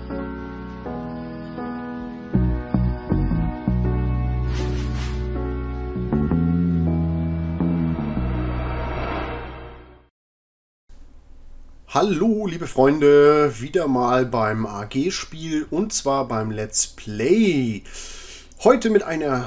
Hallo liebe Freunde, wieder mal beim AG-Spiel und zwar beim Let's Play. Heute mit einer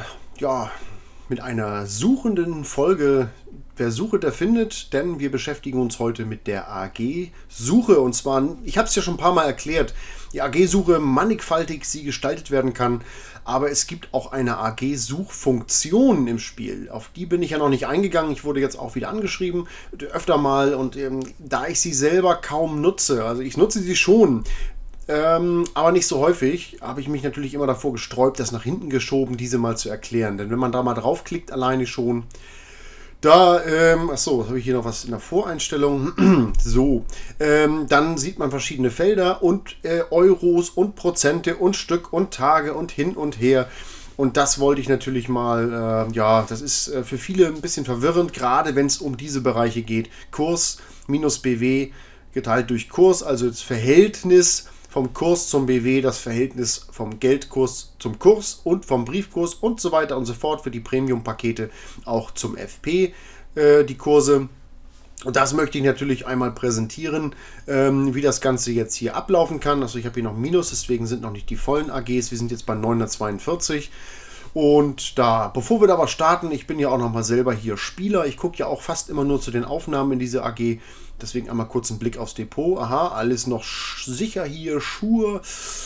suchenden Folge. Wer sucht, der findet, denn wir beschäftigen uns heute mit der AG-Suche. Und zwar, ich habe es ja schon ein paar Mal erklärt, die AG-Suche mannigfaltig sie gestaltet werden kann, aber es gibt auch eine AG-Suchfunktion im Spiel. Auf die bin ich ja noch nicht eingegangen. Ich wurde jetzt auch wieder angeschrieben, öfter mal, und da ich sie selber kaum nutze, also ich nutze sie schon, aber nicht so häufig, habe ich mich natürlich immer davor gesträubt, das nach hinten geschoben, diese mal zu erklären. Denn wenn man da mal draufklickt, alleine schon, da, achso, habe ich hier noch was in der Voreinstellung. So, dann sieht man verschiedene Felder und Euros und Prozente und Stück und Tage und hin und her. Und das wollte ich natürlich mal, das ist für viele ein bisschen verwirrend, gerade wenn es um diese Bereiche geht. Kurs minus BW geteilt durch Kurs, also das Verhältnis vom Kurs zum BW, das Verhältnis vom Geldkurs zum Kurs und vom Briefkurs und so weiter und so fort für die Premium-Pakete auch zum FP, die Kurse. Und das möchte ich natürlich einmal präsentieren, wie das Ganze jetzt hier ablaufen kann. Also ich habe hier noch Minus, deswegen sind noch nicht die vollen AGs. Wir sind jetzt bei 942. Und da, bevor wir da aber starten, ich bin ja auch nochmal selber hier Spieler. Ich gucke ja auch fast immer nur zu den Aufnahmen in diese AG. Deswegen einmal kurz einen Blick aufs Depot. Aha, alles noch sicher hier, Schuhe.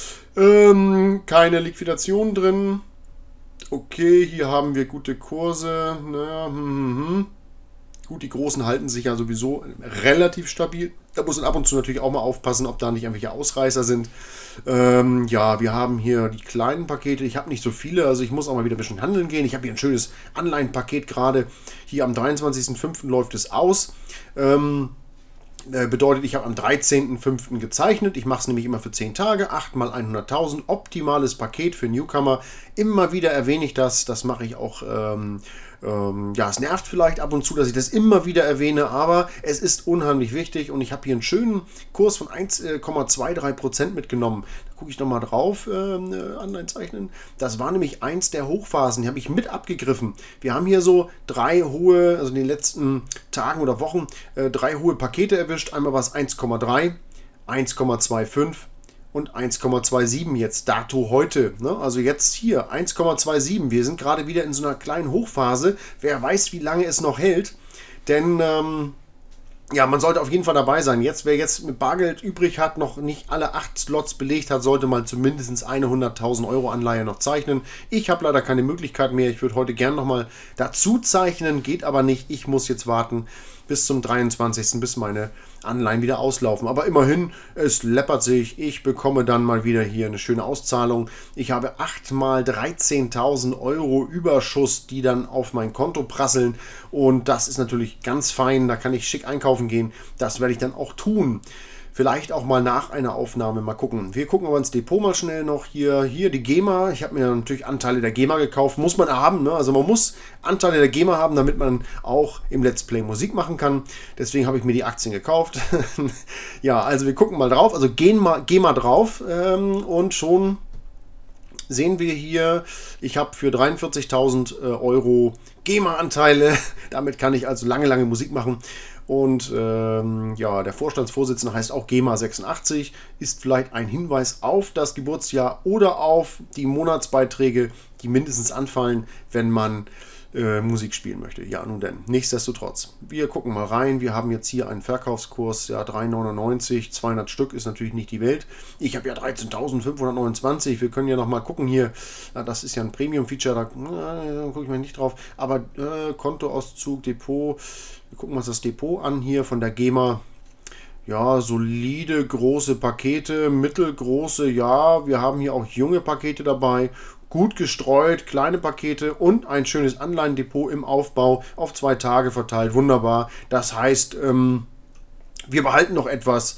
Keine Liquidation drin. Okay, hier haben wir gute Kurse. Naja, Gut, die Großen halten sich ja sowieso relativ stabil. Da muss man ab und zu natürlich auch mal aufpassen, ob da nicht irgendwelche Ausreißer sind. Wir haben hier die kleinen Pakete. Ich habe nicht so viele, also ich muss auch mal wieder ein bisschen handeln gehen. Ich habe hier ein schönes Anleihenpaket gerade. Hier am 23.05. läuft es aus. Bedeutet, ich habe am 13.05. gezeichnet. Ich mache es nämlich immer für 10 Tage. 8 mal 100.000. Optimales Paket für Newcomer. Immer wieder erwähne ich das. Das mache ich auch. Es nervt vielleicht ab und zu, dass ich das immer wieder erwähne, aber es ist unheimlich wichtig und ich habe hier einen schönen Kurs von 1,23% mitgenommen. Da gucke ich nochmal drauf, Anleihen zeichnen. Das war nämlich eins der Hochphasen, die habe ich mit abgegriffen. Wir haben hier so 3 hohe, also in den letzten Tagen oder Wochen, 3 hohe Pakete erwischt. Einmal war es 1,3, 1,25 und 1,27 jetzt dato heute. Ne? Also jetzt hier 1,27. Wir sind gerade wieder in so einer kleinen Hochphase. Wer weiß, wie lange es noch hält. Denn man sollte auf jeden Fall dabei sein. Wer jetzt mit Bargeld übrig hat, noch nicht alle 8 Slots belegt hat, sollte mal zumindest eine 100.000 Euro Anleihe noch zeichnen. Ich habe leider keine Möglichkeit mehr. Ich würde heute gerne nochmal dazu zeichnen. Geht aber nicht. Ich muss jetzt warten bis zum 23. bis meine Anleihen wieder auslaufen. Aber immerhin, es läppert sich. Ich bekomme dann mal wieder hier eine schöne Auszahlung. Ich habe 8 mal 13.000 Euro Überschuss, die dann auf mein Konto prasseln. Und das ist natürlich ganz fein. Da kann ich schick einkaufen gehen. Das werde ich dann auch tun. Vielleicht auch mal nach einer Aufnahme mal gucken. Wir gucken aber ins Depot mal schnell noch. Hier die GEMA. Ich habe mir natürlich Anteile der GEMA gekauft. Muss man haben, ne? Also man muss Anteile der GEMA haben, damit man auch im Let's Play Musik machen kann. Deswegen habe ich mir die Aktien gekauft. Ja, also wir gucken mal drauf. Also gehen mal drauf und schon sehen wir hier, ich habe für 43.000 Euro GEMA-Anteile. Damit kann ich also lange Musik machen. Und der Vorstandsvorsitzende heißt auch GEMA86, ist vielleicht ein Hinweis auf das Geburtsjahr oder auf die Monatsbeiträge, die mindestens anfallen, wenn man Musik spielen möchte. Ja, nun denn. Nichtsdestotrotz. Wir gucken mal rein. Wir haben jetzt hier einen Verkaufskurs, ja, 3,99, 200 Stück ist natürlich nicht die Welt. Ich habe ja 13.529. Wir können ja noch mal gucken hier. Ja, das ist ja ein Premium-Feature, da gucke ich mal nicht drauf. Aber Kontoauszug, Depot. Wir gucken uns das Depot an hier von der GEMA. Ja, solide, große Pakete, mittelgroße, ja. Wir haben hier auch junge Pakete dabei. Gut gestreut, kleine Pakete und ein schönes Anleihendepot im Aufbau auf 2 Tage verteilt. Wunderbar. Das heißt, wir behalten noch etwas.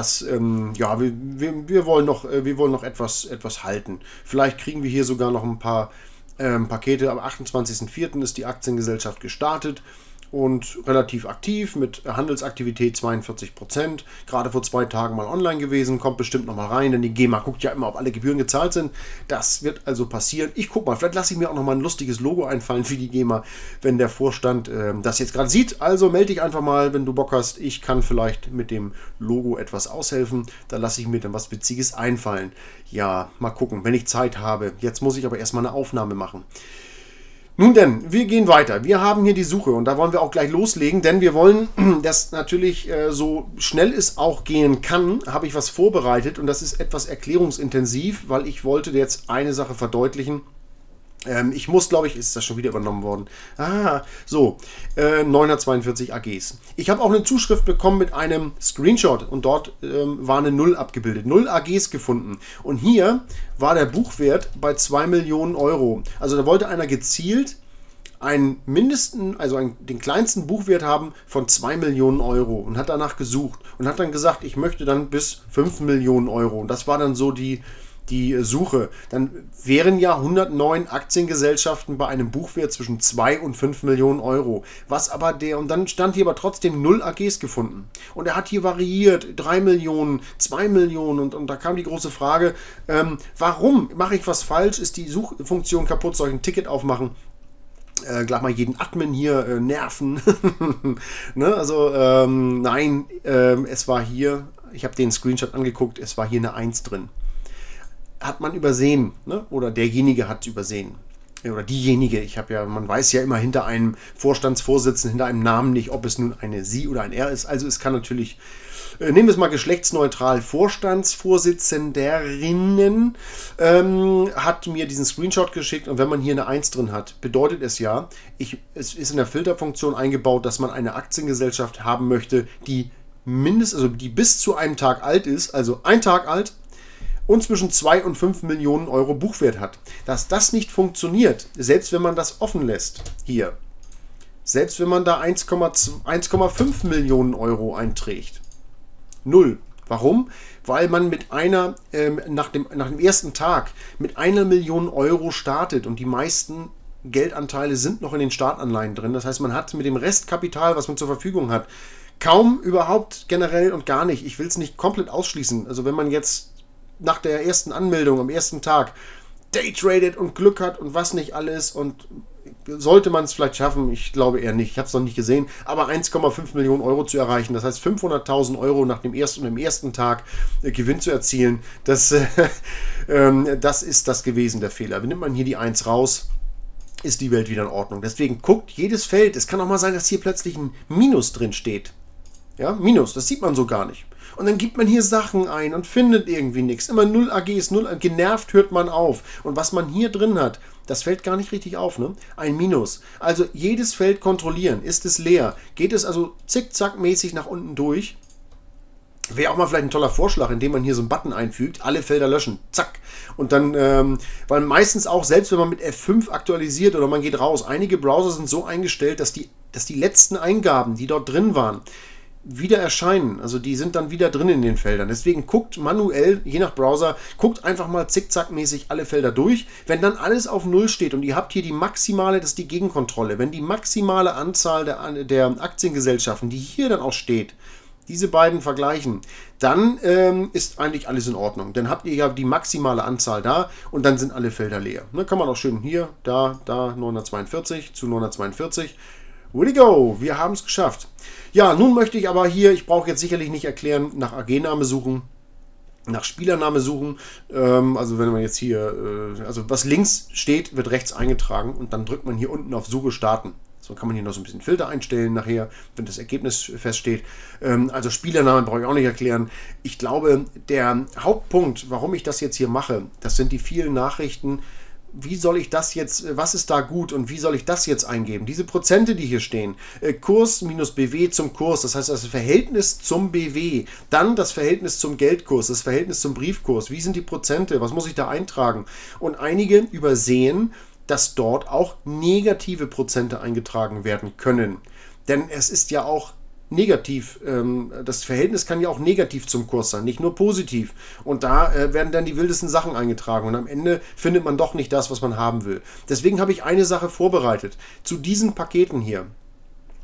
Wir wollen noch etwas halten. Vielleicht kriegen wir hier sogar noch ein paar Pakete. Am 28.04. ist die Aktiengesellschaft gestartet. und relativ aktiv mit Handelsaktivität 42%. Gerade vor 2 Tagen mal online gewesen, kommt bestimmt nochmal rein, denn die GEMA guckt ja immer, ob alle Gebühren gezahlt sind. Das wird also passieren. Ich gucke mal, vielleicht lasse ich mir auch nochmal ein lustiges Logo einfallen für die GEMA, wenn der Vorstand das jetzt gerade sieht. Also melde dich einfach mal, wenn du Bock hast. Ich kann vielleicht mit dem Logo etwas aushelfen. Da lasse ich mir dann was Witziges einfallen. Ja, mal gucken, wenn ich Zeit habe. Jetzt muss ich aber erstmal eine Aufnahme machen. Nun denn, wir gehen weiter. Wir haben hier die Suche und da wollen wir auch gleich loslegen, denn wir wollen, dass natürlich so schnell es auch gehen kann, habe ich was vorbereitet und das ist etwas erklärungsintensiv, weil ich wollte jetzt eine Sache verdeutlichen. Ich muss, glaube ich, ist das schon wieder übernommen worden. 942 AGs. Ich habe auch eine Zuschrift bekommen mit einem Screenshot und dort war eine 0 abgebildet. 0 AGs gefunden. Und hier war der Buchwert bei 2 Millionen Euro. Also da wollte einer gezielt den kleinsten Buchwert haben von 2 Millionen Euro und hat danach gesucht und hat dann gesagt, ich möchte dann bis 5 Millionen Euro. Und das war dann so die Suche, dann wären ja 109 Aktiengesellschaften bei einem Buchwert zwischen 2 und 5 Millionen Euro. Und dann stand hier aber trotzdem 0 AGs gefunden. Und er hat hier variiert, 3 Millionen, 2 Millionen und da kam die große Frage, warum mache ich was falsch? Ist die Suchfunktion kaputt? Soll ich ein Ticket aufmachen? Gleich mal jeden Admin hier nerven. Ne? Also nein, es war hier, ich habe den Screenshot angeguckt, es war hier eine 1 drin. Hat man übersehen, ne? Oder derjenige hat es übersehen. Oder diejenige, man weiß ja immer hinter einem Vorstandsvorsitzenden, hinter einem Namen nicht, ob es nun eine Sie oder ein Er ist. Also es kann natürlich, nehmen wir es mal geschlechtsneutral, Vorstandsvorsitzenderinnen hat mir diesen Screenshot geschickt und wenn man hier eine 1 drin hat, bedeutet es ja, es ist in der Filterfunktion eingebaut, dass man eine Aktiengesellschaft haben möchte, die die bis zu einem Tag alt ist, also ein Tag alt, und zwischen 2 und 5 Millionen Euro Buchwert hat. Dass das nicht funktioniert, selbst wenn man das offen lässt, hier, selbst wenn man da 1,5 Millionen Euro einträgt. 0. Warum? Weil man mit nach dem ersten Tag mit 1 Million Euro startet und die meisten Geldanteile sind noch in den Startanleihen drin. Das heißt, man hat mit dem Restkapital, was man zur Verfügung hat, kaum überhaupt generell und gar nicht. Ich will es nicht komplett ausschließen. Also wenn man jetzt nach der ersten Anmeldung am ersten Tag daytradet und Glück hat und was nicht alles und sollte man es vielleicht schaffen, ich glaube eher nicht, ich habe es noch nicht gesehen, aber 1,5 Millionen Euro zu erreichen, das heißt 500.000 Euro nach dem ersten Tag Gewinn zu erzielen, das ist das gewesen, der Fehler. Nimmt man hier die 1 raus, ist die Welt wieder in Ordnung. Deswegen guckt jedes Feld, es kann auch mal sein, dass hier plötzlich ein Minus drin steht. Ja, Minus, das sieht man so gar nicht. Und dann gibt man hier Sachen ein und findet irgendwie nichts. Immer 0 AGs, 0, genervt hört man auf. Und was man hier drin hat, das fällt gar nicht richtig auf, ne? Ein Minus. Also jedes Feld kontrollieren. Ist es leer? Geht es also zickzackmäßig nach unten durch? Wäre auch mal vielleicht ein toller Vorschlag, indem man hier so einen Button einfügt, alle Felder löschen, zack. Und dann, weil meistens auch, selbst wenn man mit F5 aktualisiert oder man geht raus, einige Browser sind so eingestellt, dass die letzten Eingaben, die dort drin waren, wieder erscheinen. Also die sind dann wieder drin in den Feldern. Deswegen guckt manuell, je nach Browser, guckt einfach mal zickzackmäßig alle Felder durch. Wenn dann alles auf 0 steht und ihr habt hier die maximale, das ist die Gegenkontrolle, wenn die maximale Anzahl der Aktiengesellschaften, die hier dann auch steht, diese beiden vergleichen, dann ist eigentlich alles in Ordnung. Dann habt ihr ja die maximale Anzahl da und dann sind alle Felder leer. Ne, kann man auch schön hier, da 942 zu 942. Way to go, wir haben es geschafft. Ja, nun möchte ich aber hier, ich brauche jetzt sicherlich nicht erklären, nach AG-Name suchen, nach Spielername suchen. Also wenn man jetzt hier, also was links steht, wird rechts eingetragen und dann drückt man hier unten auf Suche starten. So kann man hier noch so ein bisschen Filter einstellen nachher, wenn das Ergebnis feststeht. Also Spielername brauche ich auch nicht erklären. Ich glaube, der Hauptpunkt, warum ich das jetzt hier mache, das sind die vielen Nachrichten. Wie soll ich das jetzt, was ist da gut und wie soll ich das jetzt eingeben? Diese Prozente, die hier stehen, Kurs minus BW zum Kurs, das heißt das Verhältnis zum BW, dann das Verhältnis zum Geldkurs, das Verhältnis zum Briefkurs, wie sind die Prozente, was muss ich da eintragen? Und einige übersehen, dass dort auch negative Prozente eingetragen werden können. Denn es ist ja auch negativ, das Verhältnis kann ja auch negativ zum Kurs sein, nicht nur positiv. Und da werden dann die wildesten Sachen eingetragen und am Ende findet man doch nicht das, was man haben will. Deswegen habe ich eine Sache vorbereitet. Zu diesen Paketen hier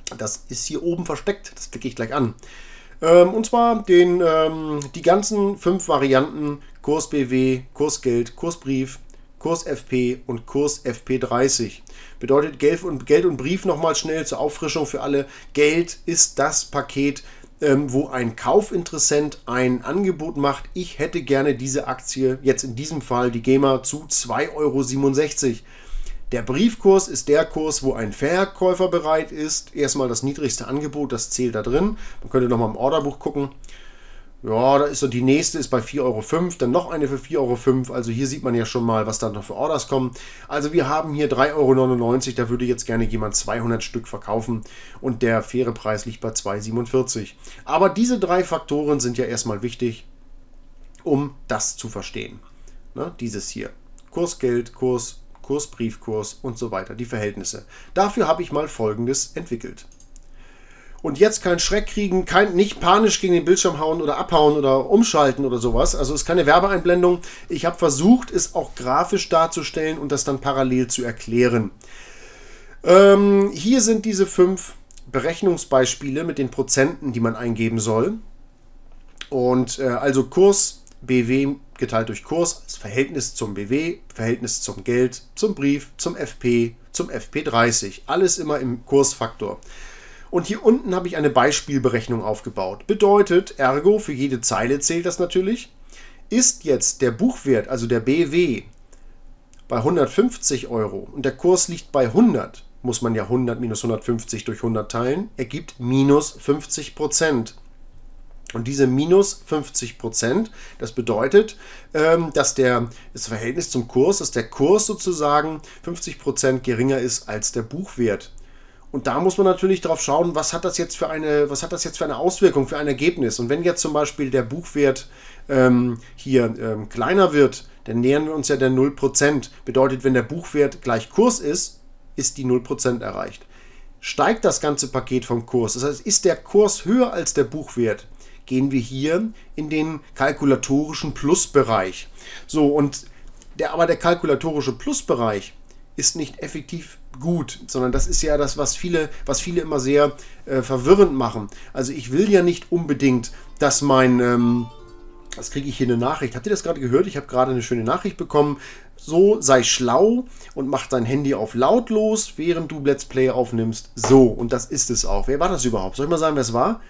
Das ist hier oben versteckt, das klicke ich gleich an. Und zwar die ganzen 5 Varianten Kurs BW, Kurs Geld, Kursbrief, Kurs FP und Kurs FP30. Bedeutet Geld und Brief nochmal schnell zur Auffrischung für alle. Geld ist das Paket, wo ein Kaufinteressent ein Angebot macht. Ich hätte gerne diese Aktie, jetzt in diesem Fall die GEMA, zu 2,67 €. Der Briefkurs ist der Kurs, wo ein Verkäufer bereit ist. Erstmal das niedrigste Angebot, das zählt da drin. Man könnte nochmal im Orderbuch gucken. Ja, da ist so die nächste ist bei 4,05 €, dann noch eine für 4,05 €. Also hier sieht man ja schon mal, was dann noch für Orders kommen. Also wir haben hier 3,99 €, da würde jetzt gerne jemand 200 Stück verkaufen und der faire Preis liegt bei 2,47 €. Aber diese 3 Faktoren sind ja erstmal wichtig, um das zu verstehen. Ne, dieses hier. Kurs Geld, Kurs Briefkurs und so weiter, die Verhältnisse. Dafür habe ich mal Folgendes entwickelt. Und jetzt kein Schreck kriegen, nicht panisch gegen den Bildschirm hauen oder abhauen oder umschalten oder sowas. Also es ist keine Werbeeinblendung. Ich habe versucht, es auch grafisch darzustellen und das dann parallel zu erklären. Hier sind diese 5 Berechnungsbeispiele mit den Prozenten, die man eingeben soll. Und also Kurs BW geteilt durch Kurs, das Verhältnis zum BW, Verhältnis zum Geld, zum Brief, zum FP, zum FP30. Alles immer im Kursfaktor. Und hier unten habe ich eine Beispielberechnung aufgebaut. Bedeutet, ergo, für jede Zeile zählt das natürlich. Ist jetzt der Buchwert, also der BW, bei 150 € und der Kurs liegt bei 100, muss man ja 100 minus 150 durch 100 teilen, ergibt minus 50%. Und diese minus 50%, das bedeutet, dass das Verhältnis zum Kurs, dass der Kurs sozusagen 50% geringer ist als der Buchwert. Und da muss man natürlich darauf schauen, was hat das jetzt für eine Auswirkung, für ein Ergebnis. Und wenn jetzt zum Beispiel der Buchwert kleiner wird, dann nähern wir uns ja der 0%. Bedeutet, wenn der Buchwert gleich Kurs ist, ist die 0% erreicht. Steigt das ganze Paket vom Kurs, das heißt, ist der Kurs höher als der Buchwert, gehen wir hier in den kalkulatorischen Plusbereich. So, aber der kalkulatorische Plusbereich ist nicht effektiv gut, sondern das ist ja das, was viele immer sehr verwirrend machen. Also ich will ja nicht unbedingt, dass was kriege ich hier eine Nachricht? Habt ihr das gerade gehört? Ich habe gerade eine schöne Nachricht bekommen. So, sei schlau und mach dein Handy auf lautlos, während du Let's Play aufnimmst. So, und das ist es auch. Wer war das überhaupt? Soll ich mal sagen, wer es war?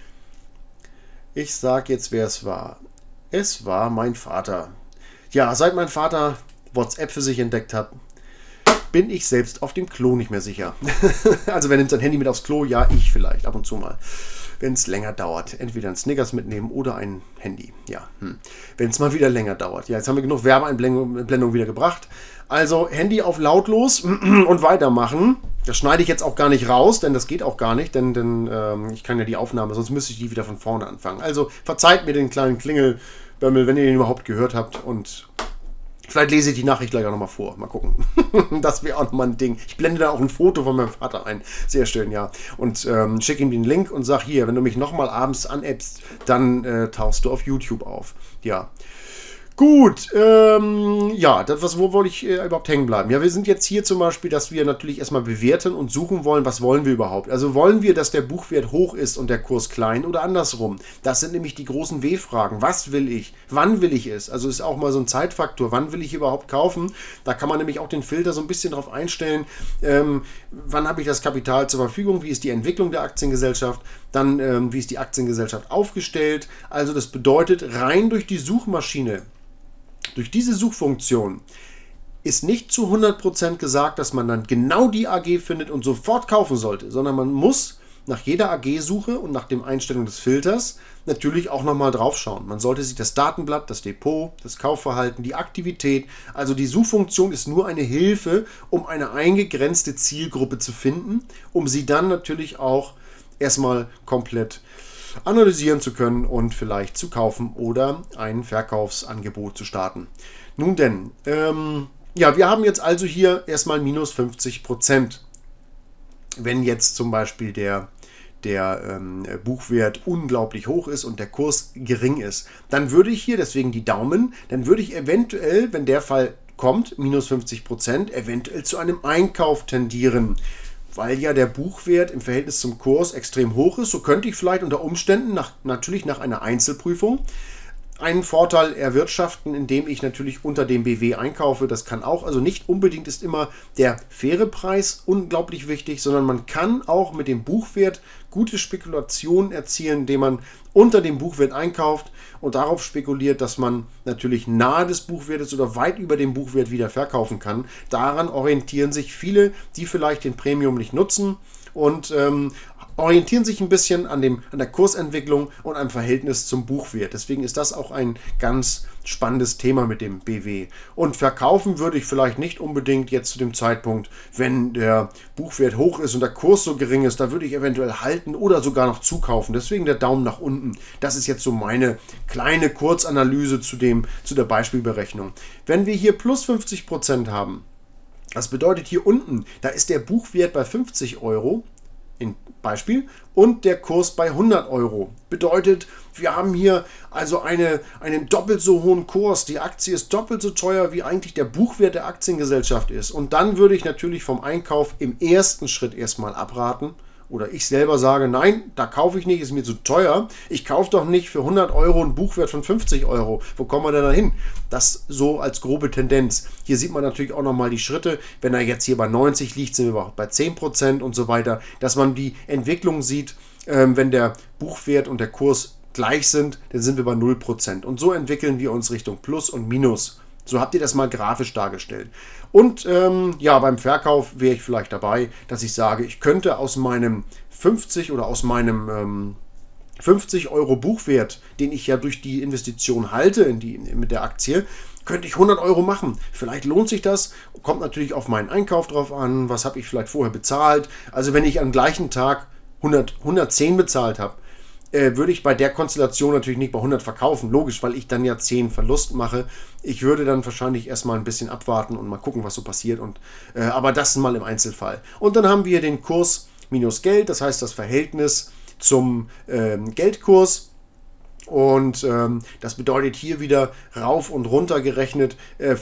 Ich sage jetzt, wer es war. Es war mein Vater. Ja, seit mein Vater WhatsApp für sich entdeckt hat, bin ich selbst auf dem Klo nicht mehr sicher. Also wer nimmt sein Handy mit aufs Klo? Ja, ich vielleicht, ab und zu mal. Wenn es länger dauert. Entweder ein Snickers mitnehmen oder ein Handy. Ja, wenn es mal wieder länger dauert. Ja, jetzt haben wir genug Werbeeinblendung wieder gebracht. Also Handy auf lautlos und weitermachen. Das schneide ich jetzt auch gar nicht raus, denn das geht auch gar nicht, denn ich kann ja die Aufnahme, sonst müsste ich die wieder von vorne anfangen. Also verzeiht mir den kleinen Klingelbömmel, wenn ihr den überhaupt gehört habt, und vielleicht lese ich die Nachricht gleich auch nochmal vor. Mal gucken. Das wäre auch nochmal ein Ding. Ich blende da auch ein Foto von meinem Vater ein. Sehr schön, ja. Und schicke ihm den Link und sag hier, wenn du mich nochmal abends an-appst, dann tauchst du auf YouTube auf. Ja. Gut, ja, wo wollte ich überhaupt hängen bleiben? Ja, wir sind jetzt hier zum Beispiel, dass wir natürlich erstmal bewerten und suchen wollen, was wollen wir überhaupt? Also wollen wir, dass der Buchwert hoch ist und der Kurs klein oder andersrum? Das sind nämlich die großen W-Fragen. Was will ich? Wann will ich es? Also ist auch mal so ein Zeitfaktor. Wann will ich überhaupt kaufen? Da kann man nämlich auch den Filter so ein bisschen drauf einstellen. Wann habe ich das Kapital zur Verfügung? Wie ist die Entwicklung der Aktiengesellschaft? Dann, wie ist die Aktiengesellschaft aufgestellt? Also das bedeutet, rein durch die Suchmaschine, durch diese Suchfunktion ist nicht zu 100% gesagt, dass man dann genau die AG findet und sofort kaufen sollte, sondern man muss nach jeder AG-Suche und nach dem Einstellung des Filters natürlich auch nochmal drauf schauen. Man sollte sich das Datenblatt, das Depot, das Kaufverhalten, die Aktivität, also die Suchfunktion ist nur eine Hilfe, um eine eingegrenzte Zielgruppe zu finden, um sie dann natürlich auch erstmal komplett analysieren zu können und vielleicht zu kaufen oder ein Verkaufsangebot zu starten. Nun denn, ja, wir haben jetzt also hier erstmal minus 50%. Wenn jetzt zum Beispiel der Buchwert unglaublich hoch ist und der Kurs gering ist, dann würde ich hier, deswegen die Daumen, dann würde ich eventuell, wenn der Fall kommt, minus 50%, eventuell zu einem Einkauf tendieren. weil ja der Buchwert im Verhältnis zum Kurs extrem hoch ist. So könnte ich vielleicht unter Umständen natürlich nach einer Einzelprüfung einen Vorteil erwirtschaften, indem ich natürlich unter dem BW einkaufe. Das kann auch, also nicht unbedingt ist immer der faire Preis unglaublich wichtig, sondern man kann auch mit dem Buchwert gute Spekulationen erzielen, indem man unter dem Buchwert einkauft und darauf spekuliert, dass man natürlich nahe des Buchwertes oder weit über dem Buchwert wieder verkaufen kann. Daran orientieren sich viele, die vielleicht den Premium nicht nutzen und orientieren sich ein bisschen an der Kursentwicklung und am Verhältnis zum Buchwert. Deswegen ist das auch ein ganz spannendes Thema mit dem BW. Und verkaufen würde ich vielleicht nicht unbedingt jetzt zu dem Zeitpunkt, wenn der Buchwert hoch ist und der Kurs so gering ist, da würde ich eventuell halten oder sogar noch zukaufen. Deswegen der Daumen nach unten. Das ist jetzt so meine kleine Kurzanalyse zu der Beispielberechnung. Wenn wir hier plus 50% haben, das bedeutet hier unten, da ist der Buchwert bei 50 Euro, in Beispiel, und der Kurs bei 100 Euro. Bedeutet, wir haben hier also einen doppelt so hohen Kurs. Die Aktie ist doppelt so teuer, wie eigentlich der Buchwert der Aktiengesellschaft ist. Und dann würde ich natürlich vom Einkauf im ersten Schritt erstmal abraten. Oder ich selber sage, nein, da kaufe ich nicht, ist mir zu teuer. Ich kaufe doch nicht für 100 Euro einen Buchwert von 50 Euro. Wo kommen wir denn da hin? Das so als grobe Tendenz. Hier sieht man natürlich auch nochmal die Schritte. Wenn er jetzt hier bei 90 liegt, sind wir bei 10% und so weiter. Dass man die Entwicklung sieht, wenn der Buchwert und der Kurs gleich sind, dann sind wir bei 0%. Und so entwickeln wir uns Richtung Plus und Minus. So habt ihr das mal grafisch dargestellt. Und ja, beim Verkauf wäre ich vielleicht dabei, dass ich sage, ich könnte aus meinem 50 oder aus meinem 50 Euro Buchwert, den ich ja durch die Investition halte mit der Aktie, könnte ich 100 Euro machen. Vielleicht lohnt sich das, kommt natürlich auf meinen Einkauf drauf an, was habe ich vielleicht vorher bezahlt. Also wenn ich am gleichen Tag 110 bezahlt habe, würde ich bei der Konstellation natürlich nicht bei 100 verkaufen. Logisch, weil ich dann ja 10 Verlust mache. Ich würde dann wahrscheinlich erstmal ein bisschen abwarten und mal gucken, was so passiert. Aber das mal im Einzelfall. Und dann haben wir den Kurs minus Geld, das heißt das Verhältnis zum Geldkurs. Und das bedeutet hier wieder rauf und runter gerechnet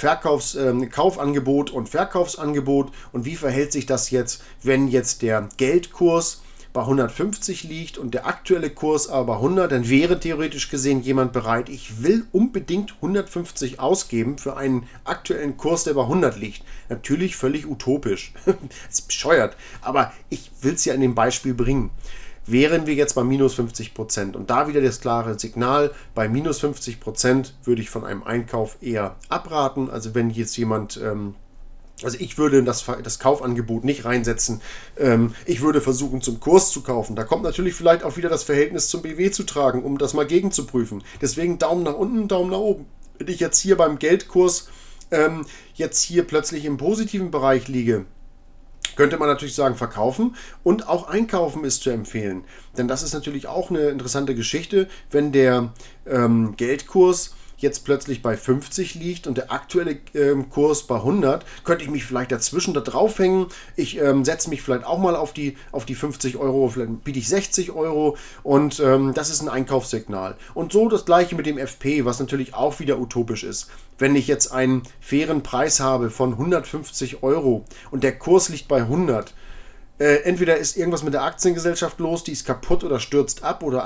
Kaufangebot und Verkaufsangebot. Und wie verhält sich das jetzt, wenn jetzt der Geldkurs bei 150 liegt und der aktuelle Kurs aber bei 100, dann wäre theoretisch gesehen jemand bereit, ich will unbedingt 150 ausgeben für einen aktuellen Kurs, der bei 100 liegt. Natürlich völlig utopisch. Das ist bescheuert, aber ich will es ja in dem Beispiel bringen. Wären wir jetzt bei minus 50% und da wieder das klare Signal, bei minus 50% würde ich von einem Einkauf eher abraten. Also wenn jetzt jemand... Also ich würde das Kaufangebot nicht reinsetzen. Ich würde versuchen, zum Kurs zu kaufen. Da kommt natürlich vielleicht auch wieder das Verhältnis zum BW zu tragen, um das mal gegenzuprüfen. Deswegen Daumen nach unten, Daumen nach oben. Wenn ich jetzt hier beim Geldkurs jetzt hier plötzlich im positiven Bereich liege, könnte man natürlich sagen, verkaufen und auch einkaufen ist zu empfehlen. Denn das ist natürlich auch eine interessante Geschichte, wenn der Geldkurs jetzt plötzlich bei 50 liegt und der aktuelle Kurs bei 100, könnte ich mich vielleicht dazwischen da draufhängen. Ich setze mich vielleicht auch mal auf die 50 Euro, vielleicht biete ich 60 Euro und das ist ein Einkaufssignal. Und so das gleiche mit dem FP, was natürlich auch wieder utopisch ist. Wenn ich jetzt einen fairen Preis habe von 150 Euro und der Kurs liegt bei 100, entweder ist irgendwas mit der Aktiengesellschaft los, die ist kaputt oder stürzt ab oder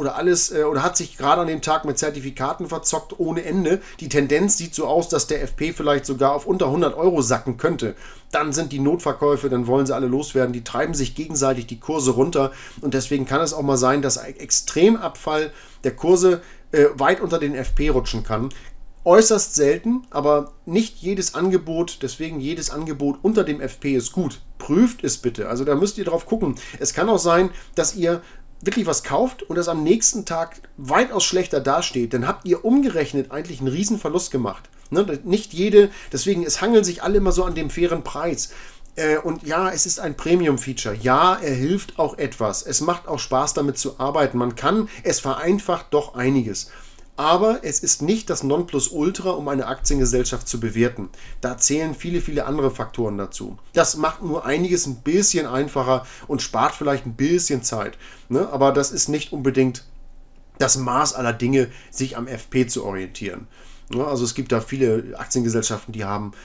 hat sich gerade an dem Tag mit Zertifikaten verzockt ohne Ende. Die Tendenz sieht so aus, dass der FP vielleicht sogar auf unter 100 Euro sacken könnte. Dann sind die Notverkäufe, dann wollen sie alle loswerden, die treiben sich gegenseitig die Kurse runter und deswegen kann es auch mal sein, dass ein Extremabfall der Kurse weit unter den FP rutschen kann. Äußerst selten, aber nicht jedes Angebot, deswegen jedes Angebot unter dem FP ist gut. Prüft es bitte, also da müsst ihr drauf gucken. Es kann auch sein, dass ihr wirklich was kauft und das am nächsten Tag weitaus schlechter dasteht. Dann habt ihr umgerechnet eigentlich einen riesen Verlust gemacht. Ne? Nicht jede, deswegen, es hangeln sich alle immer so an dem fairen Preis. Und ja, es ist ein Premium-Feature. Ja, er hilft auch etwas. Es macht auch Spaß, damit zu arbeiten. Es vereinfacht doch einiges. Aber es ist nicht das Nonplusultra, um eine Aktiengesellschaft zu bewerten. Da zählen viele, viele andere Faktoren dazu. Das macht nur einiges ein bisschen einfacher und spart vielleicht ein bisschen Zeit. Ne? Aber das ist nicht unbedingt das Maß aller Dinge, sich am FP zu orientieren. Ne? Also es gibt da viele Aktiengesellschaften, die haben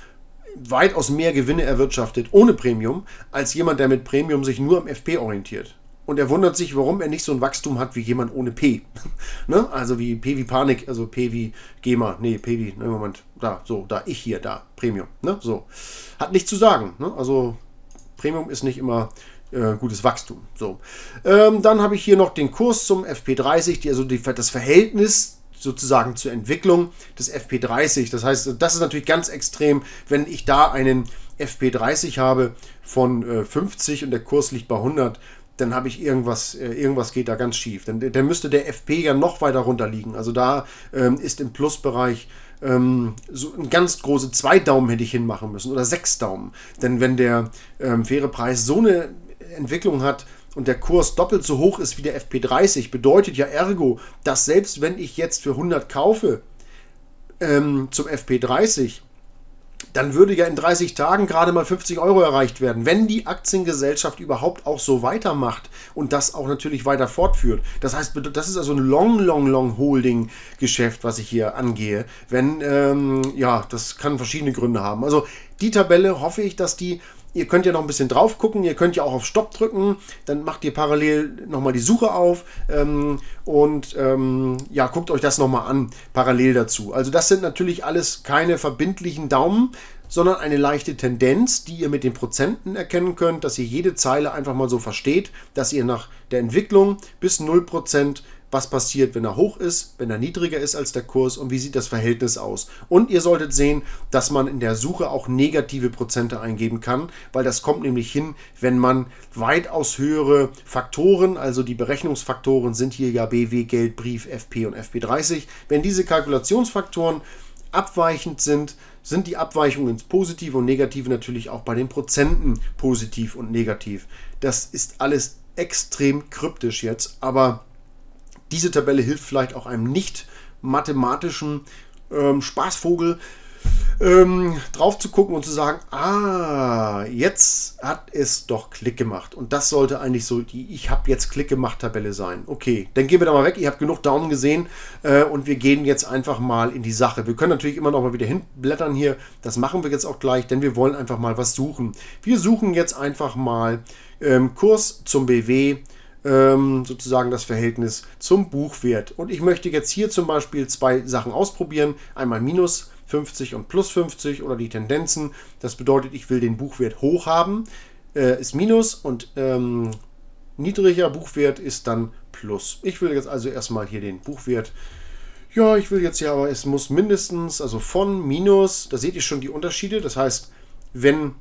weitaus mehr Gewinne erwirtschaftet ohne Premium, als jemand, der mit Premium sich nur am FP orientiert. Und er wundert sich, warum er nicht so ein Wachstum hat wie jemand ohne P. Ne? Also wie P wie Panik, also P wie GEMA, nee, P wie, ne, Moment, da, so, da, ich hier, da, Premium. Ne? So. Hat nichts zu sagen. Ne? Also Premium ist nicht immer gutes Wachstum. So. Dann habe ich hier noch den Kurs zum FP30, das Verhältnis sozusagen zur Entwicklung des FP30. Das heißt, das ist natürlich ganz extrem, wenn ich da einen FP30 habe von 50 und der Kurs liegt bei 100, dann habe ich irgendwas geht da ganz schief. Dann müsste der FP ja noch weiter runter liegen. Also da ist im Plusbereich so ein ganz große 2 Daumen hätte ich hinmachen müssen oder 6 Daumen. Denn wenn der faire Preis so eine Entwicklung hat und der Kurs doppelt so hoch ist wie der FP30, bedeutet ja ergo, dass selbst wenn ich jetzt für 100 kaufe zum FP30, dann würde ja in 30 Tagen gerade mal 50 Euro erreicht werden, wenn die Aktiengesellschaft überhaupt auch so weitermacht und das auch natürlich weiter fortführt. Das heißt, das ist also ein long Holding-Geschäft, was ich hier angehe. Ja, das kann verschiedene Gründe haben. Also die Tabelle hoffe ich, dass ihr könnt ja noch ein bisschen drauf gucken, ihr könnt ja auch auf Stopp drücken, dann macht ihr parallel nochmal die Suche auf ja, guckt euch das nochmal an, parallel dazu. Also das sind natürlich alles keine verbindlichen Daumen, sondern eine leichte Tendenz, die ihr mit den Prozenten erkennen könnt, dass ihr jede Zeile einfach mal so versteht, dass ihr nach der Entwicklung bis 0%, was passiert, wenn er hoch ist, wenn er niedriger ist als der Kurs und wie sieht das Verhältnis aus. Und ihr solltet sehen, dass man in der Suche auch negative Prozente eingeben kann, weil das kommt nämlich hin, wenn man weitaus höhere Faktoren, also die Berechnungsfaktoren sind hier ja BW, Geld, Brief, FP und FP30. Wenn diese Kalkulationsfaktoren abweichend sind, sind die Abweichungen ins Positive und Negative natürlich auch bei den Prozenten positiv und negativ. Das ist alles extrem kryptisch jetzt, aber diese Tabelle hilft vielleicht auch einem nicht mathematischen Spaßvogel drauf zu gucken und zu sagen, jetzt hat es doch Klick gemacht. Und das sollte eigentlich so die Ich habe jetzt Klick gemacht Tabelle sein. Okay, dann gehen wir da mal weg. Ihr habt genug Daumen gesehen und wir gehen jetzt einfach mal in die Sache. Wir können natürlich immer noch mal wieder hinblättern hier. Das machen wir jetzt auch gleich, denn wir wollen einfach mal was suchen. Wir suchen jetzt einfach mal Kurs zum BW, sozusagen das Verhältnis zum Buchwert. Und ich möchte jetzt hier zum Beispiel 2 Sachen ausprobieren. Einmal minus 50 und plus 50 oder die Tendenzen. Das bedeutet, ich will den Buchwert hoch haben, ist minus und niedriger Buchwert ist dann plus. Ich will jetzt also erstmal hier den Buchwert. Ja, ich will jetzt ja, aber es muss mindestens, also von minus, da seht ihr schon die Unterschiede. Das heißt, wenn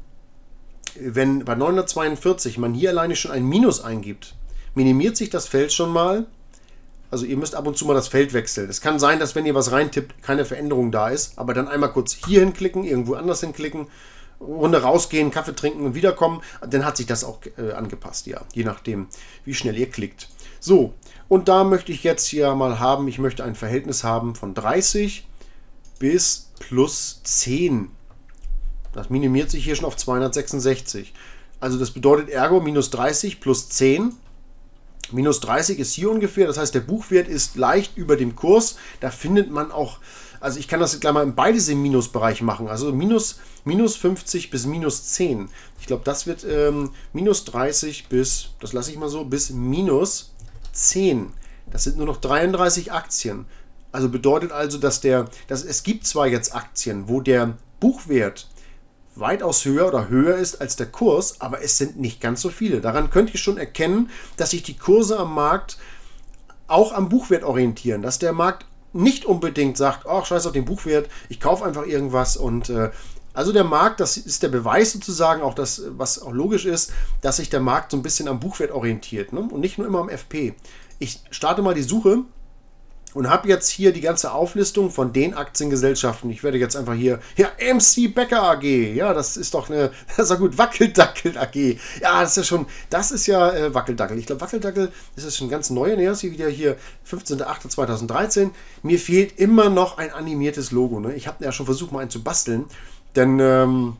bei 942 man hier alleine schon ein Minus eingibt, minimiert sich das Feld schon mal. Also ihr müsst ab und zu mal das Feld wechseln. Es kann sein, dass wenn ihr was reintippt, keine Veränderung da ist, aber dann einmal kurz hier hinklicken, irgendwo anders hinklicken, Runde rausgehen, Kaffee trinken und wiederkommen, dann hat sich das auch angepasst, ja, je nachdem, wie schnell ihr klickt. So, und da möchte ich jetzt hier mal haben, ich möchte ein Verhältnis haben von 30 bis plus 10. Das minimiert sich hier schon auf 266. Also das bedeutet ergo minus 30 plus 10. Minus 30 ist hier ungefähr, das heißt, der Buchwert ist leicht über dem Kurs. Da findet man auch, also ich kann das gleich mal in beides im Minusbereich machen. Also minus 50 bis minus 10. Ich glaube, das wird minus 30 bis, das lasse ich mal so, bis minus 10. Das sind nur noch 33 Aktien. Also bedeutet also, dass es gibt zwar jetzt Aktien, wo der Buchwert weitaus höher ist als der Kurs, aber es sind nicht ganz so viele. Daran könnt ihr schon erkennen, dass sich die Kurse am Markt auch am Buchwert orientieren, dass der Markt nicht unbedingt sagt, ach, scheiß auf den Buchwert, ich kaufe einfach irgendwas und also der Markt, das ist der Beweis sozusagen, auch das, was auch logisch ist, dass sich der Markt so ein bisschen am Buchwert orientiert, ne? Und nicht nur immer am FP. Ich starte mal die Suche und habe jetzt hier die ganze Auflistung von den Aktiengesellschaften. Ich werde jetzt einfach hier, ja, MC Becker AG, ja, das ist doch gut, Wackeldackel AG. Ja, das ist ja Wackeldackel. Ich glaube, Wackeldackel, das ist schon ganz neu, ne? Das ist wieder hier 15.08.2013. Mir fehlt immer noch ein animiertes Logo, ne? Ich habe ja schon versucht, mal einen zu basteln, denn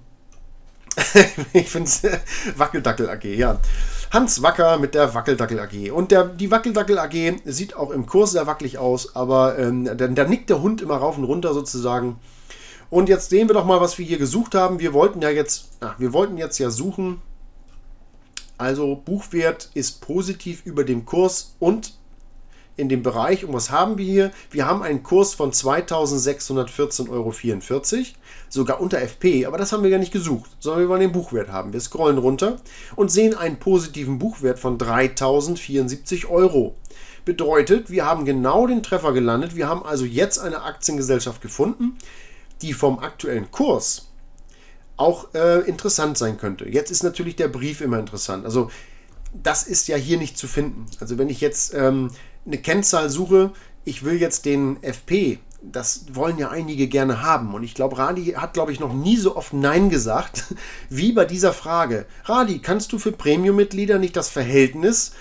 ich finde es Wackeldackel AG, ja. Hans Wacker mit der Wackeldackel AG. Und die Wackeldackel AG sieht auch im Kurs sehr wackelig aus, aber da nickt der Hund immer rauf und runter sozusagen. Und jetzt sehen wir doch mal, was wir hier gesucht haben. Wir wollten jetzt ja suchen. Also Buchwert ist positiv über dem Kurs und in dem Bereich. Und was haben wir hier? Wir haben einen Kurs von 2.614,44 Euro. Sogar unter FP, aber das haben wir ja nicht gesucht, sondern wir wollen den Buchwert haben. Wir scrollen runter und sehen einen positiven Buchwert von 3.074 Euro. Bedeutet, wir haben genau den Treffer gelandet. Wir haben also jetzt eine Aktiengesellschaft gefunden, die vom aktuellen Kurs auch interessant sein könnte. Jetzt ist natürlich der Brief immer interessant. Also das ist ja hier nicht zu finden. Also wenn ich jetzt eine Kennzahl suche, ich will jetzt den FP, das wollen ja einige gerne haben. Und ich glaube, Radi hat, glaube ich, noch nie so oft Nein gesagt, wie bei dieser Frage. Radi, kannst du für Premium-Mitglieder nicht das Verhältnis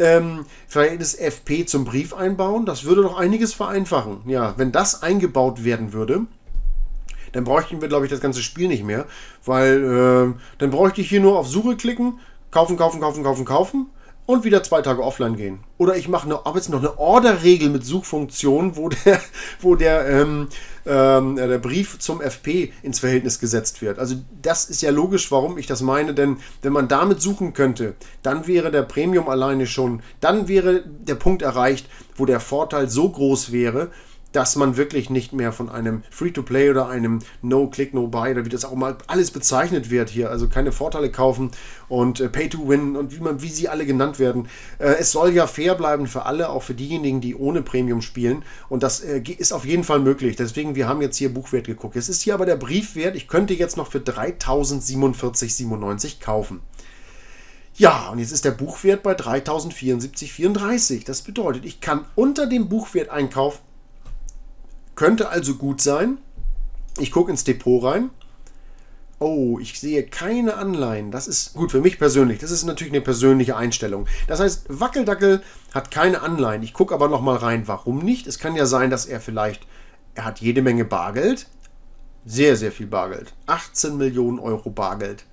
FP zum Brief einbauen? Das würde doch einiges vereinfachen. Ja, wenn das eingebaut werden würde, dann bräuchten wir, glaube ich, das ganze Spiel nicht mehr, weil dann bräuchte ich hier nur auf Suche klicken, kaufen, kaufen, kaufen, kaufen, kaufen und wieder 2 Tage offline gehen. Oder ich mache jetzt noch eine Orderregel mit Suchfunktion, wo der Brief zum FP ins Verhältnis gesetzt wird. Also das ist ja logisch, warum ich das meine, denn wenn man damit suchen könnte, dann wäre der Premium alleine schon, dann wäre der Punkt erreicht, wo der Vorteil so groß wäre, dass man wirklich nicht mehr von einem Free-to-Play oder einem No-Click, No-Buy oder wie das auch mal alles bezeichnet wird hier, also keine Vorteile kaufen und Pay-to-Win und wie sie alle genannt werden. Es soll ja fair bleiben für alle, auch für diejenigen, die ohne Premium spielen und das ist auf jeden Fall möglich. Deswegen, wir haben jetzt hier Buchwert geguckt. Es ist hier aber der Briefwert, ich könnte jetzt noch für 3.047,97 kaufen. Ja, und jetzt ist der Buchwert bei 3.074,34. Das bedeutet, ich kann unter dem Buchwert einkaufen. Könnte also gut sein. Ich gucke ins Depot rein. Oh, ich sehe keine Anleihen. Das ist gut für mich persönlich. Das ist natürlich eine persönliche Einstellung. Das heißt, Wackeldackel hat keine Anleihen. Ich gucke aber nochmal rein, warum nicht. Es kann ja sein, dass er hat jede Menge Bargeld. Sehr, sehr viel Bargeld. 18 Millionen Euro Bargeld.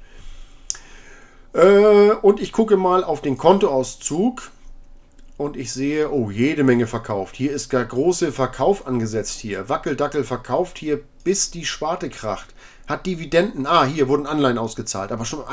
Und ich gucke mal auf den Kontoauszug. Und ich sehe, oh, jede Menge verkauft. Hier ist gar große Verkauf angesetzt hier. Wackeldackel verkauft hier, bis die Sparte kracht. Hat Dividenden, hier wurden Anleihen ausgezahlt. Aber schon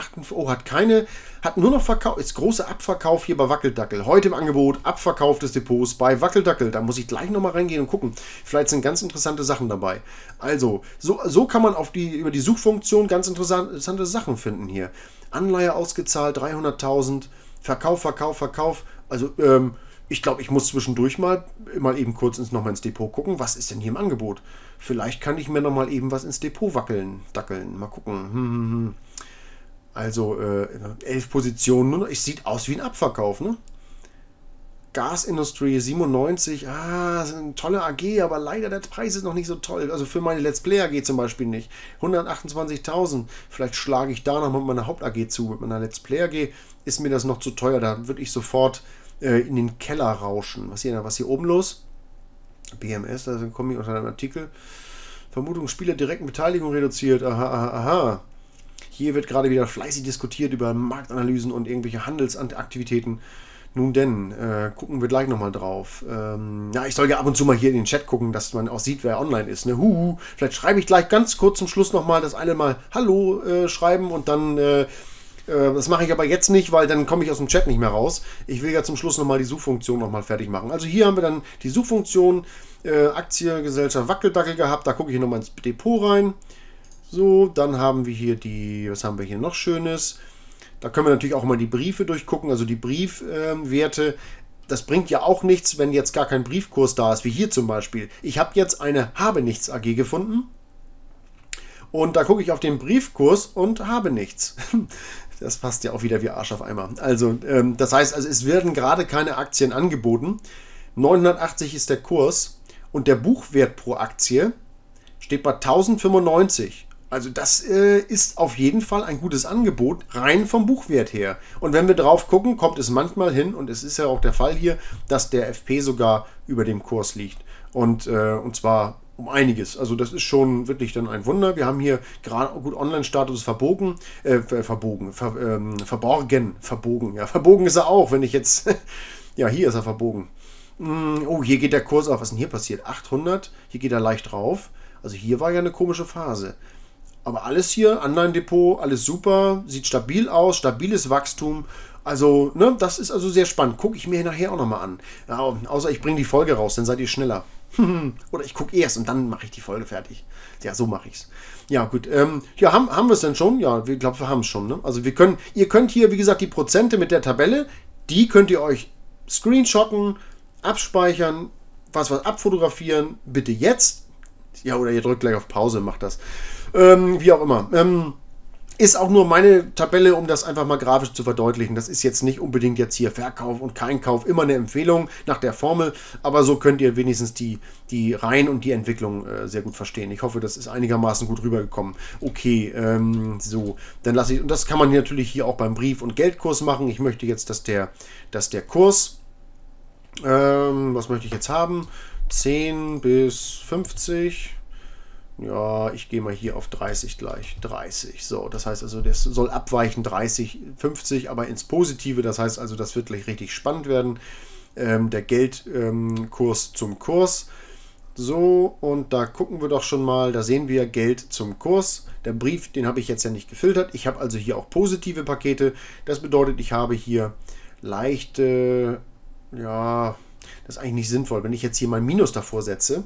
hat nur noch Verkauf, ist großer Abverkauf hier bei Wackeldackel. Heute im Angebot, Abverkauf des Depots bei Wackeldackel. Da muss ich gleich nochmal reingehen und gucken. Vielleicht sind ganz interessante Sachen dabei. Also, so kann man über die Suchfunktion ganz interessante Sachen finden hier. Anleihe ausgezahlt, 300.000. Verkauf, Verkauf, Verkauf. Also, ich glaube, ich muss zwischendurch mal eben kurz nochmal ins Depot gucken. Was ist denn hier im Angebot? Vielleicht kann ich mir nochmal eben was ins Depot dackeln. Mal gucken. Also, 11 Positionen. Es sieht aus wie ein Abverkauf, ne? Gasindustrie 97. Ist eine tolle AG, aber leider der Preis ist noch nicht so toll. Also für meine Let's Play AG zum Beispiel nicht. 128.000. Vielleicht schlage ich da noch mit meiner Haupt-AG zu. Mit meiner Let's Play AG ist mir das noch zu teuer. Da würde ich sofort in den Keller rauschen. Was hier oben los? BMS, da komme ich unter einem Artikel. Vermutung, Spieler direkten Beteiligung reduziert. Aha. Hier wird gerade wieder fleißig diskutiert über Marktanalysen und irgendwelche Handelsaktivitäten. Nun denn, gucken wir gleich nochmal drauf. Ich soll ja ab und zu mal hier in den Chat gucken, dass man auch sieht, wer online ist. Ne? Vielleicht schreibe ich gleich ganz kurz zum Schluss nochmal das eine Mal Hallo schreiben und dann, das mache ich aber jetzt nicht, weil dann komme ich aus dem Chat nicht mehr raus. Ich will ja zum Schluss nochmal die Suchfunktion nochmal fertig machen. Also hier haben wir dann die Suchfunktion, Aktiengesellschaft Wackeldackel gehabt. Da gucke ich nochmal ins Depot rein. So, dann haben wir hier was haben wir hier noch Schönes? Da können wir natürlich auch mal die Briefe durchgucken, also die Briefwerte. Das bringt ja auch nichts, wenn jetzt gar kein Briefkurs da ist, wie hier zum Beispiel. Ich habe jetzt eine Habe-Nichts AG gefunden und da gucke ich auf den Briefkurs und habe nichts. Das passt ja auch wieder wie Arsch auf Eimer. Also, das heißt, es werden gerade keine Aktien angeboten. 980 ist der Kurs und der Buchwert pro Aktie steht bei 1095. Also das ist auf jeden Fall ein gutes Angebot, rein vom Buchwert her. Und wenn wir drauf gucken, kommt es manchmal hin, und es ist ja auch der Fall hier, dass der FP sogar über dem Kurs liegt. Und zwar um einiges. Also das ist schon wirklich dann ein Wunder. Wir haben hier gerade, gut, Online-Status verborgen. Ja, verbogen ist er auch, wenn ich jetzt, ja, hier ist er verbogen. Oh, hier geht der Kurs auf. Was ist denn hier passiert? 800, hier geht er leicht drauf. Also hier war ja eine komische Phase. Aber alles hier, Anleihendepot, alles super, sieht stabil aus, stabiles Wachstum. Also, ne, das ist also sehr spannend. Gucke ich mir nachher auch nochmal an. Ja, außer ich bringe die Folge raus, dann seid ihr schneller. Oder ich gucke erst und dann mache ich die Folge fertig. Ja, so mache ich es. Ja, gut. Ja, haben wir es denn schon? Ja, ich glaube, wir haben es schon. Ne? Also ihr könnt hier, wie gesagt, die Prozente mit der Tabelle, die könnt ihr euch screenshotten, abspeichern, was abfotografieren. Bitte jetzt. Ja, oder ihr drückt gleich auf Pause, macht das. Wie auch immer. Ist auch nur meine Tabelle, um das einfach mal grafisch zu verdeutlichen. Das ist jetzt nicht unbedingt jetzt hier Verkauf und kein Kauf, immer eine Empfehlung nach der Formel, aber so könnt ihr wenigstens die Reihen und die Entwicklung sehr gut verstehen. Ich hoffe, das ist einigermaßen gut rübergekommen. Okay, so, dann lasse ich, und das kann man natürlich hier auch beim Brief- und Geldkurs machen. Ich möchte jetzt, dass der Kurs, was möchte ich jetzt haben? 10 bis 50. Ja, ich gehe mal hier auf 30 gleich. 30. So, das heißt also, das soll abweichen 30, 50, aber ins Positive. Das heißt also, das wird gleich richtig spannend werden. Der Geldkurs zum Kurs. So, und da gucken wir doch schon mal. Da sehen wir Geld zum Kurs. Der Brief, den habe ich jetzt ja nicht gefiltert. Ich habe also hier auch positive Pakete. Das bedeutet, ich habe hier leichte, ja, das ist eigentlich nicht sinnvoll. Wenn ich jetzt hier mal ein Minus davor setze,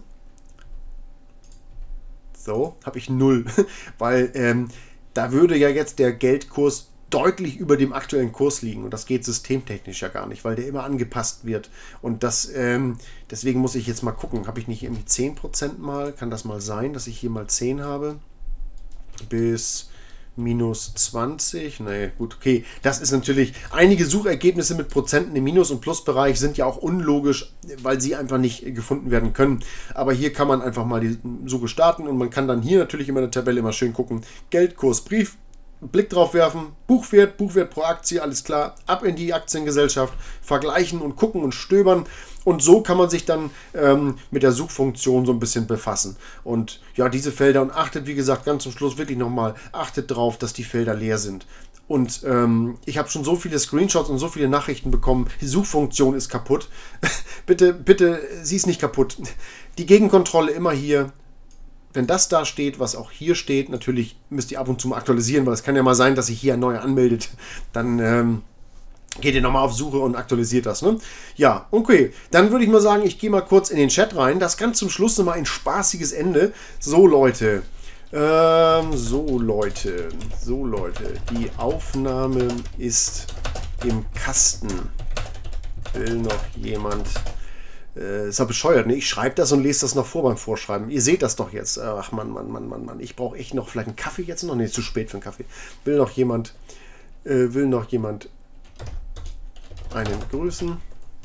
so, habe ich 0, weil da würde ja jetzt der Geldkurs deutlich über dem aktuellen Kurs liegen und das geht systemtechnisch ja gar nicht, weil der immer angepasst wird und das, deswegen muss ich jetzt mal gucken, habe ich nicht irgendwie 10% mal, kann das mal sein, dass ich hier mal 10 habe, bis minus 20, nee, gut, okay, das ist natürlich, einige Suchergebnisse mit Prozenten im Minus- und Plusbereich sind ja auch unlogisch, weil sie einfach nicht gefunden werden können, aber hier kann man einfach mal die Suche starten und man kann dann hier natürlich in der Tabelle immer schön gucken, Geldkurs, Brief, Blick drauf werfen, Buchwert pro Aktie, alles klar, ab in die Aktiengesellschaft, vergleichen und gucken und stöbern und so kann man sich dann mit der Suchfunktion so ein bisschen befassen und ja, diese Felder und achtet, wie gesagt, ganz zum Schluss wirklich nochmal, achtet drauf, dass die Felder leer sind. Und ich habe schon so viele Screenshots und so viele Nachrichten bekommen, die Suchfunktion ist kaputt. bitte, sie ist nicht kaputt. Die Gegenkontrolle immer hier. Wenn das da steht, was auch hier steht, natürlich müsst ihr ab und zu mal aktualisieren, weil es kann ja mal sein, dass sich hier ein neuer anmeldet. Dann geht ihr nochmal auf Suche und aktualisiert das. Ne? Ja, okay. Dann würde ich mal sagen, ich gehe mal kurz in den Chat rein. Das ganz zum Schluss nochmal ein spaßiges Ende. So, Leute. So, Leute. Die Aufnahme ist im Kasten. Will noch jemand... ist ja bescheuert, ne? Ich schreibe das und lese das noch vor beim Vorschreiben. Ihr seht das doch jetzt. Ach Mann. Ich brauche echt noch vielleicht einen Kaffee jetzt noch. Ne, zu spät für einen Kaffee. Will noch jemand einen grüßen?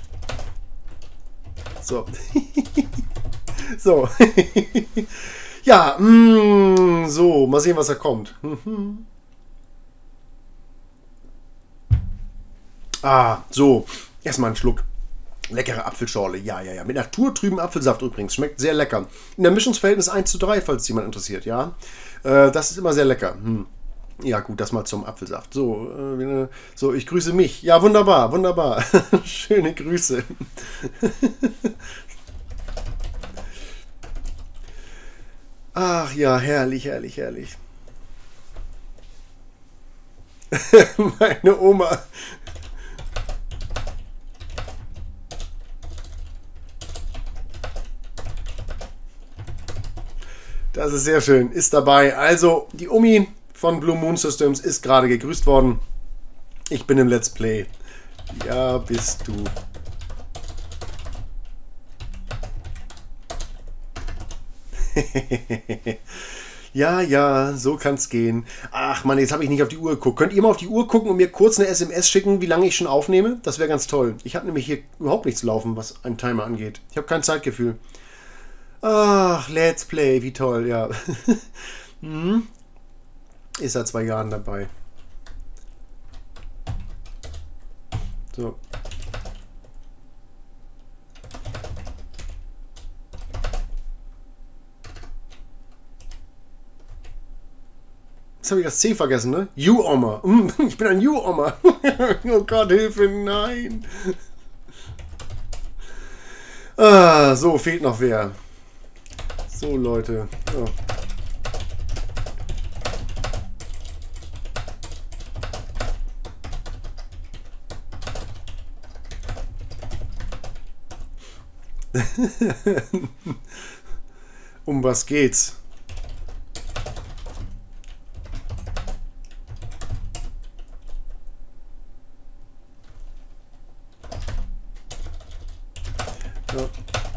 So. So. Ja, so. Mal sehen, was da kommt. So. Erstmal einen Schluck. Leckere Apfelschorle, ja. Mit naturtrüben Apfelsaft übrigens. Schmeckt sehr lecker. In der Mischungsverhältnis 1:3, falls jemand interessiert, ja. Das ist immer sehr lecker. Ja, gut, das mal zum Apfelsaft. So, ich grüße mich. Ja, wunderbar. Schöne Grüße. Ach ja, herrlich. Meine Oma. Das ist sehr schön. Ist dabei. Also, die Omi von Blue Moon Systems ist gerade gegrüßt worden. Ich bin im Let's Play. Ja, bist du. Ja, so kann's gehen. Ach man, jetzt habe ich nicht auf die Uhr geguckt. Könnt ihr mal auf die Uhr gucken und mir kurz eine SMS schicken, wie lange ich schon aufnehme? Das wäre ganz toll. Ich habe nämlich hier überhaupt nichts laufen, was einen Timer angeht. Ich habe kein Zeitgefühl. Ach, Let's Play, wie toll, ja. Ist seit 2 Jahren dabei. So. Jetzt habe ich das C vergessen, ne? You-Oma. Ich bin ein You-Oma. Oh Gott, Hilfe, nein. So, fehlt noch wer. So, Leute. Ja. Um was geht's? Ja.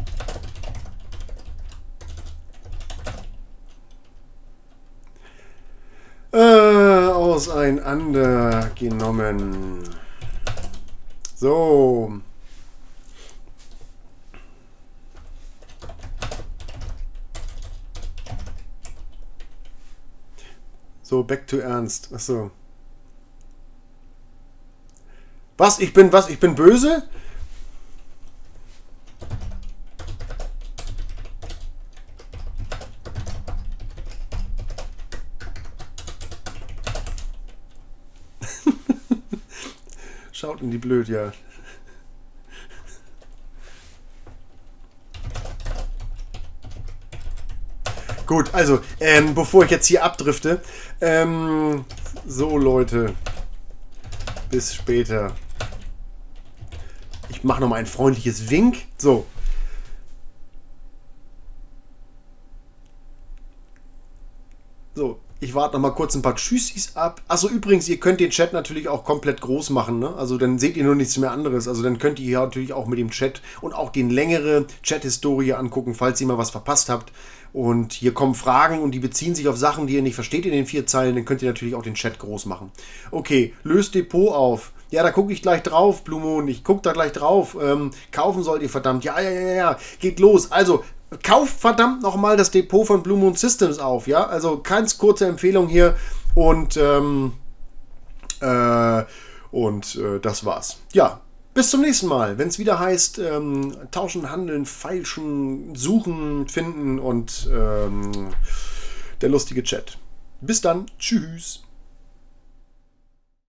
Auseinandergenommen. So. So, back to Ernst. Achso. Was? Ich bin was? Ich bin böse? Schaut in die blöd, ja. Gut, also, bevor ich jetzt hier abdrifte, so Leute, bis später. Ich mache nochmal ein freundliches Wink. So. So, ich warte nochmal kurz ein paar Tschüssis ab. Achso, übrigens, ihr könnt den Chat natürlich auch komplett groß machen, ne? Also dann seht ihr nur nichts mehr anderes. Also dann könnt ihr hier natürlich auch mit dem Chat und auch die längere Chat-Historie angucken, falls ihr mal was verpasst habt. Und hier kommen Fragen und die beziehen sich auf Sachen, die ihr nicht versteht in den 4 Zeilen. Dann könnt ihr natürlich auch den Chat groß machen. Okay, löst Depot auf. Ja, da gucke ich gleich drauf, Blue Moon. Ich gucke da gleich drauf. Kaufen sollt ihr verdammt. Ja. Geht los. Also, kauft verdammt nochmal das Depot von Blue Moon Systems auf. Ja, also ganz kurze Empfehlung hier. Und, das war's. Ja. Bis zum nächsten Mal, wenn es wieder heißt, tauschen, handeln, feilschen, suchen, finden und der lustige Chat. Bis dann, tschüss.